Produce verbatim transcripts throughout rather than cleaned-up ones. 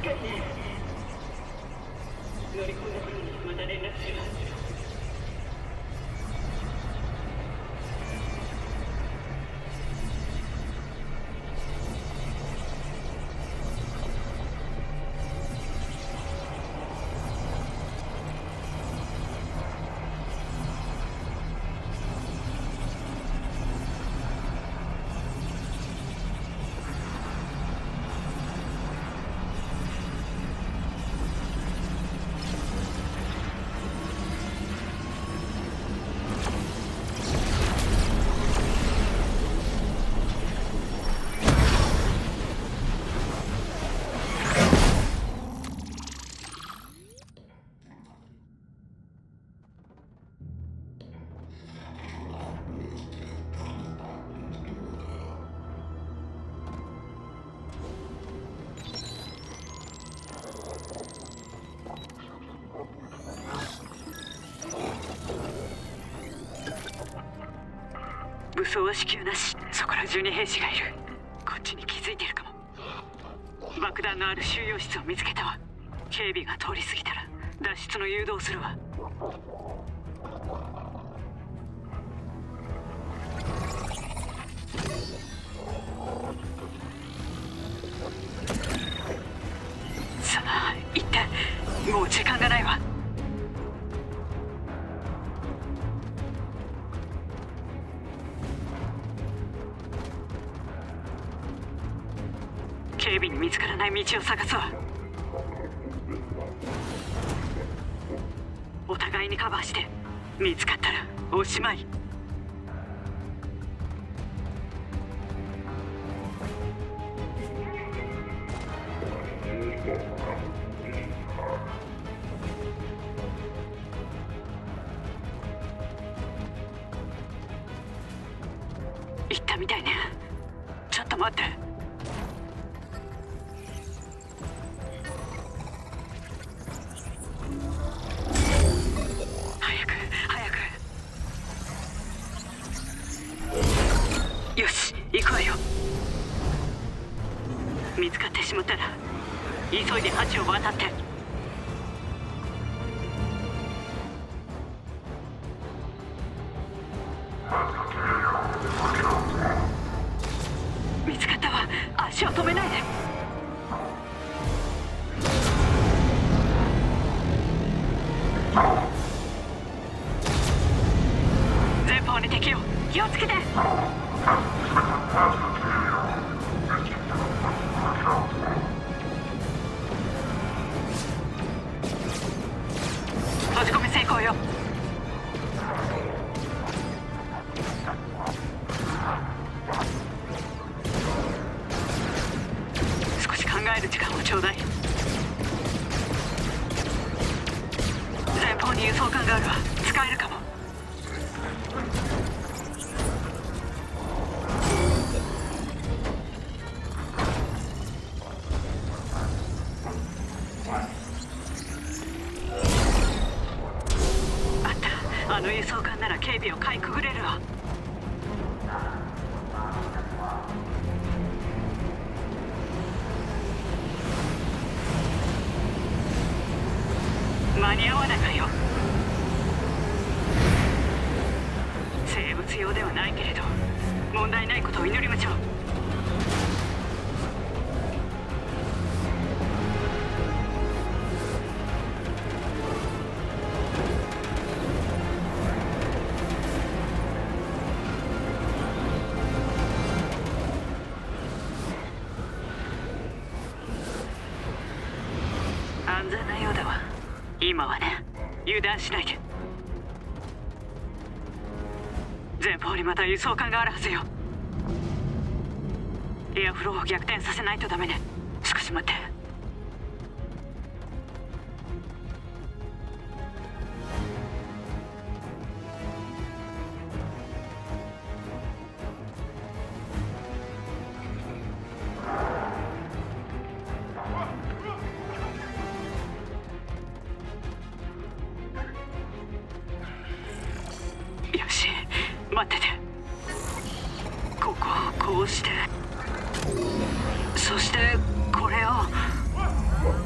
乗り込んだ頃にまた連絡します。武装は支給なし。そこら中に兵士がいる。こっちに気づいてるかも。爆弾のある収容室を見つけたわ。警備が通り過ぎたら脱出の誘導するわ。さあ行って。もう時間がないわ。警備に見つからない道を探すわ。お互いにカバーして、見つかったらおしまい。行ったみたいね。ちょっと待って。見つかってしまったら急いで橋を渡って。見つかったわ。足を止めないで。前方に敵よ。気をつけて。閉じ込め成功よ。少し考える時間をちょうだい。前方に輸送艦があるわ。使えるかも。あの輸送艦なら警備をかいくぐれるわ。間に合わないわよ。生物用ではないけれど問題ないことを祈りましょう。安全なようだわ。今はね、油断しないで。前方にまた輸送艦があるはずよ。エアフローを逆転させないとダメね。少し待って。よし、待ってて。ここをこうして、そしてこれを。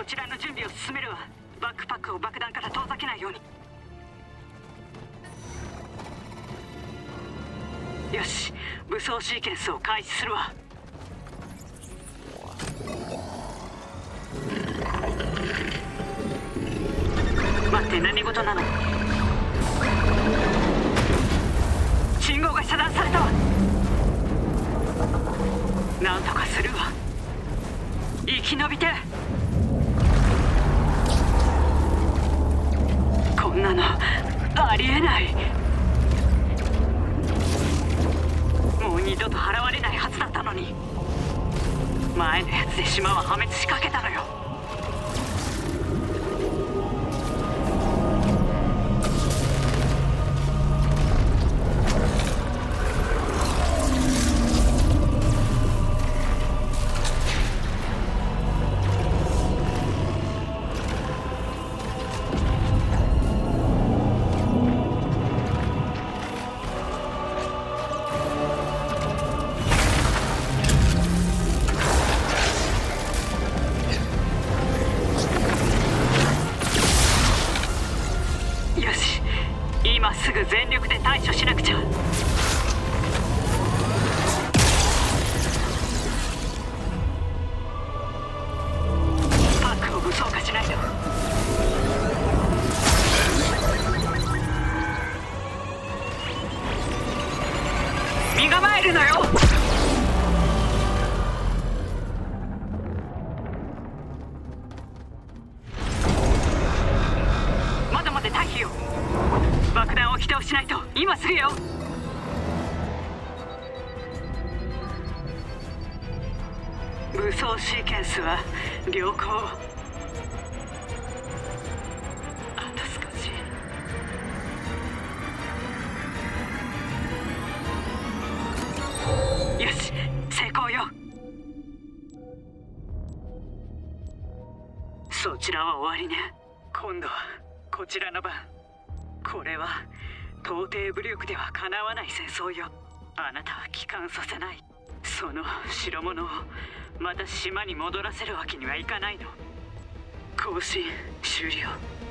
こちらの準備を進めるわ。バックパックを爆弾から遠ざけないように。よし、武装シーケンスを開始するわ。待って、何事なの？信号が遮断されたわ。なんとかするわ。生き延びて。こんなのありえない。もう二度と払われないはずだったのに。前のやつで島は破滅しかけたのよ。今すぐ全力で対処しなくちゃ。パックを武装化しないと。身構えるのよ。まだまだ退避よ。爆弾を起動しないと。今すぐよ。武装シーケンスは良好。あと少し。よし、成功よ。そちらは終わりね。今度はこちらの番。これは到底武力ではかなわない戦争よ。あなたは帰還させない。その代物をまた島に戻らせるわけにはいかないの。更新終了。